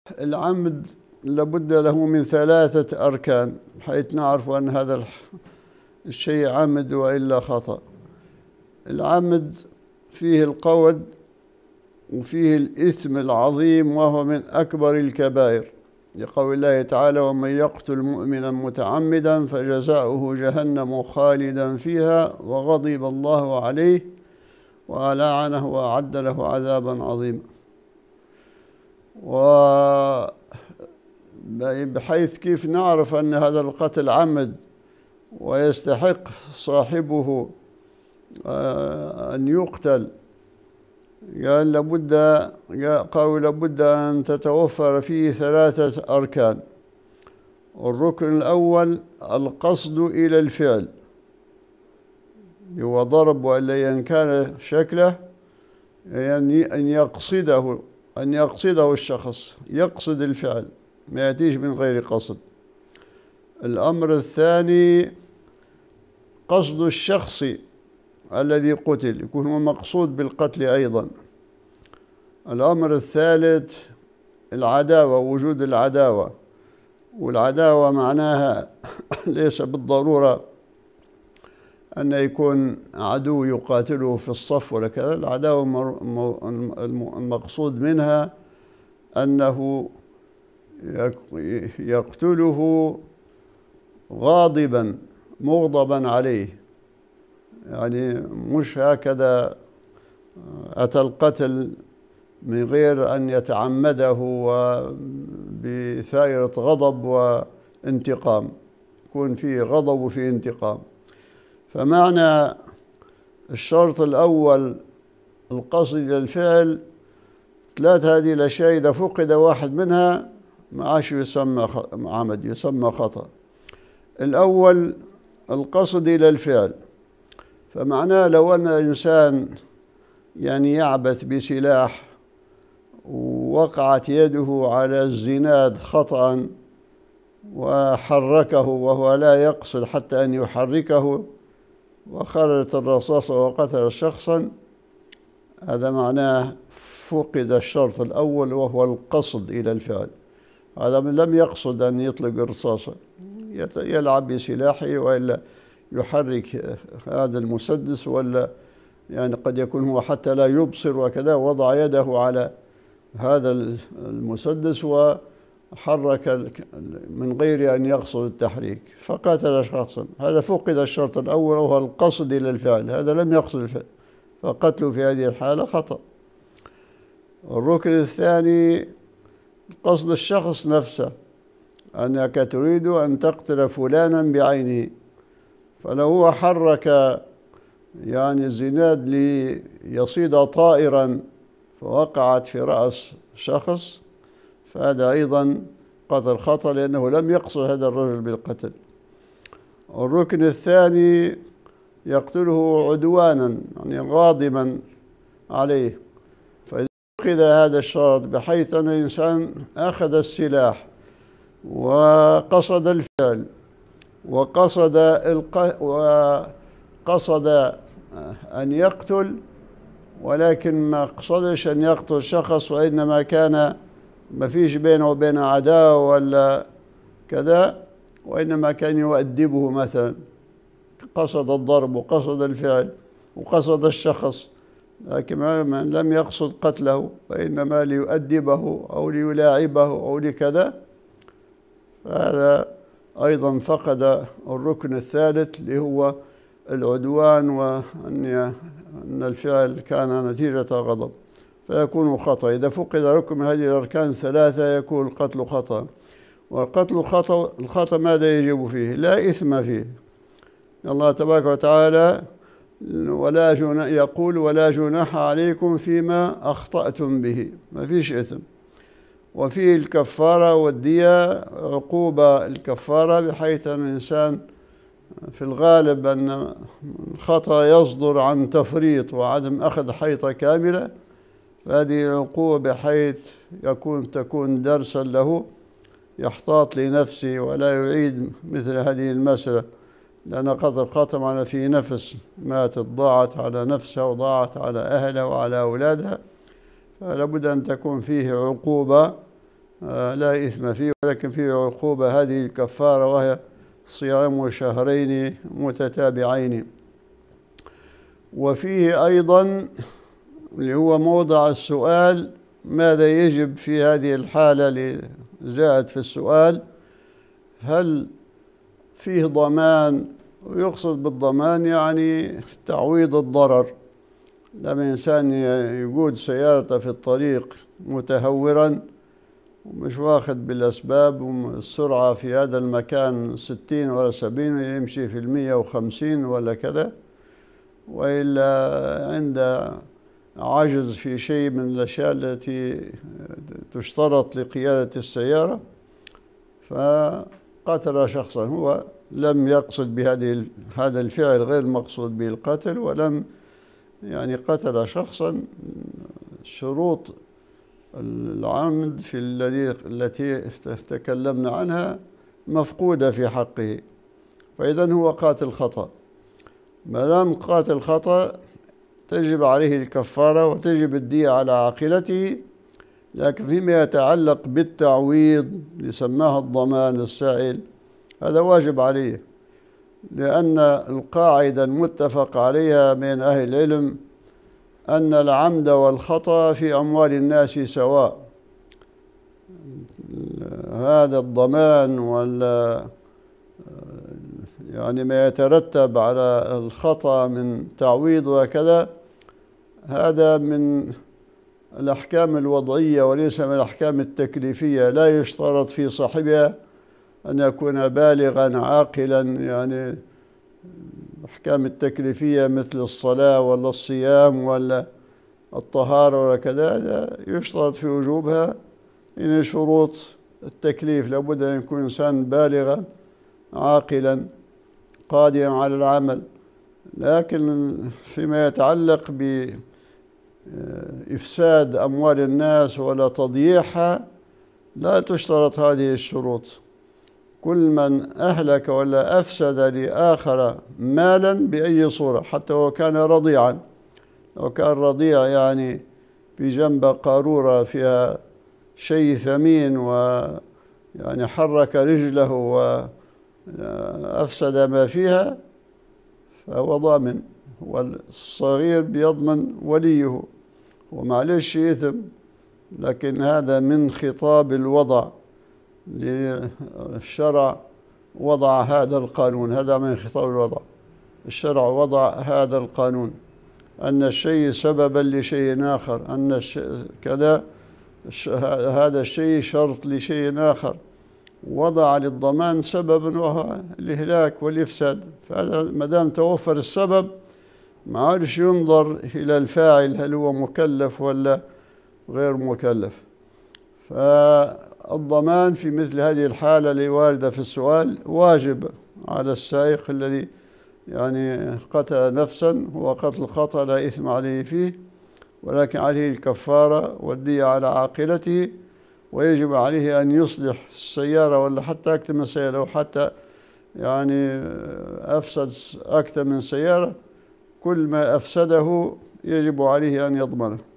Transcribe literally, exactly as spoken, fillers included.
العمد لابد له من ثلاثة أركان حيث نعرف أن هذا الشيء عمد وإلا خطأ. العمد فيه القود وفيه الإثم العظيم وهو من أكبر الكبائر، لقول الله تعالى: ومن يقتل مؤمنا متعمدا فجزاؤه جهنم خالدا فيها وغضب الله عليه ولعنه وأعد له عذابا عظيما. وبحيث كيف نعرف أن هذا القتل عمد ويستحق صاحبه أن يقتل؟ قال لابد قالوا لابد أن تتوفر فيه ثلاثة أركان. الركن الأول القصد إلى الفعل، هو ضرب وإلا إن كان شكله، يعني أن يقصده أن يقصده الشخص، يقصد الفعل، ما يأتيش من غير قصد. الأمر الثاني قصد الشخص الذي قتل، يكون هو مقصود بالقتل أيضا. الأمر الثالث العداوة، وجود العداوة، والعداوة معناها ليس بالضرورة أن يكون عدو يقاتله في الصف ولا كذا. العداوة المقصود منها أنه يقتله غاضبا مغضبا عليه، يعني مش هكذا أتى القتل من غير أن يتعمده وبثائرة غضب وانتقام، يكون فيه غضب وفيه انتقام. فمعنى الشرط الأول القصد إلى الفعل، ثلاث هذه الأشياء إذا فقد واحد منها ما عادش يسمى عمد، يسمى خطأ. الأول القصد إلى الفعل، فمعناه لو أن الإنسان يعني يعبث بسلاح ووقعت يده على الزناد خطأ وحركه وهو لا يقصد حتى أن يحركه وخرجت الرصاصة وقتل شخصا، هذا معناه فقد الشرط الأول وهو القصد إلى الفعل. هذا من لم يقصد أن يطلق الرصاصة، يلعب بسلاحه وإلا يحرك هذا المسدس، ولا يعني قد يكون هو حتى لا يبصر وكذا وضع يده على هذا المسدس وحرك من غير أن يقصد التحريك فقتل شخصا. هذا فقد الشرط الأول وهو القصد إلى الفعل، هذا لم يقصد الفعل، فقتله في هذه الحالة خطأ. الركن الثاني قصد الشخص نفسه، أنك تريد أن تقتل فلانا بعينه، فلو هو حرك يعني الزناد ليصيد طائرا فوقعت في رأس شخص، فهذا أيضا قتل خطأ لأنه لم يقصد هذا الرجل بالقتل. الركن الثاني يقتله عدوانا، يعني غاضبا عليه، فإذا أخذ هذا الشرط بحيث أن الإنسان أخذ السلاح وقصد الفعل وقصد الق... وقصد أن يقتل، ولكن ما قصدش أن يقتل شخص، وإنما كان ما فيش بينه وبين عداوة ولا كذا، وإنما كان يؤدبه مثلا، قصد الضرب وقصد الفعل وقصد الشخص، لكن من لم يقصد قتله وإنما ليؤدبه أو ليلاعبه أو لكذا، فهذا أيضا فقد الركن الثالث اللي هو العدوان، وأن أن الفعل كان نتيجة غضب، فيكون خطأ. إذا فقد ركن من هذه الأركان الثلاثة يكون القتل خطأ. والقتل خطأ، الخطأ ماذا يجب فيه؟ لا إثم فيه. الله تبارك وتعالى ولا جناح يقول: ولا جناح عليكم فيما أخطأتم به، ما فيش إثم. وفيه الكفارة والدية، عقوبة الكفارة بحيث أن الإنسان في الغالب أن الخطأ يصدر عن تفريط وعدم أخذ حيطة كاملة، فهذه العقوبة بحيث يكون تكون درسا له يحتاط لنفسه ولا يعيد مثل هذه المسألة، لأن قد الخطأ معنا في نفس ماتت، ضاعت على نفسها وضاعت على أهلها وعلى أولادها، فلا بد أن تكون فيه عقوبة لا إثم فيه، ولكن فيه عقوبة هذه الكفارة، وهي صيام شهرين متتابعين. وفيه أيضا اللي هو موضع السؤال: ماذا يجب في هذه الحالة اللي جاءت في السؤال؟ هل فيه ضمان؟ ويقصد بالضمان يعني تعويض الضرر. لما إنسان يقود سيارته في الطريق متهورا ومش واخد بالأسباب، والسرعة في هذا المكان ستين ولا سبعين، يمشي في المية وخمسين ولا كذا، وإلا عند عجز في شيء من الأشياء التي تشترط لقيادة السيارة، فقتل شخصا. هو لم يقصد بهذه هذا الفعل غير مقصود به القتل، ولم يعني قتل شخصا. شروط العمد في الذي التي تكلمنا عنها مفقودة في حقه، فإذا هو قاتل خطأ. ما دام قاتل خطأ تجب عليه الكفارة وتجب الدية على عاقلته. لكن فيما يتعلق بالتعويض اللي سماه الضمان السائل، هذا واجب عليه، لأن القاعدة المتفق عليها بين أهل العلم أن العمد والخطأ في أموال الناس سواء. هذا الضمان ولا يعني ما يترتب على الخطأ من تعويض وكذا، هذا من الأحكام الوضعية وليس من الأحكام التكليفية. لا يشترط في صاحبها أن يكون بالغا عاقلا، يعني الأحكام التكليفية مثل الصلاة ولا الصيام ولا الطهارة ولا كذا يشترط في وجوبها إن شروط التكليف. لابد أن يكون إنسان بالغا عاقلا قادرا على العمل. لكن فيما يتعلق بإفساد أموال الناس ولا تضييعها لا تشترط هذه الشروط. كل من أهلك ولا أفسد لآخر مالا بأي صورة، حتى لو كان رضيعا، لو كان رضيع يعني في جنب قارورة فيها شيء ثمين ويعني حرك رجله وأفسد ما فيها، فهو ضامن، والصغير بيضمن وليه ومعلش إثم. لكن هذا من خطاب الوضع، للشرع وضع هذا القانون، هذا من خطاب الوضع. الشرع وضع هذا القانون أن الشيء سببا لشيء آخر، أن كذا هذا الشيء شرط لشيء آخر. وضع للضمان سببا وهو الإهلاك والإفساد. فهذا ما دام توفر السبب ما عادش ينظر إلى الفاعل هل هو مكلف ولا غير مكلف. فالضمان في مثل هذه الحالة اللي واردة في السؤال واجب على السائق الذي يعني قتل نفسا. هو قتل خطأ لا إثم عليه فيه، ولكن عليه الكفارة والدية على عاقلته، ويجب عليه أن يصلح السيارة ولا حتى أكثر من سيارة، أو حتى يعني أفسد أكثر من سيارة، كل ما أفسده يجب عليه أن يضمنه.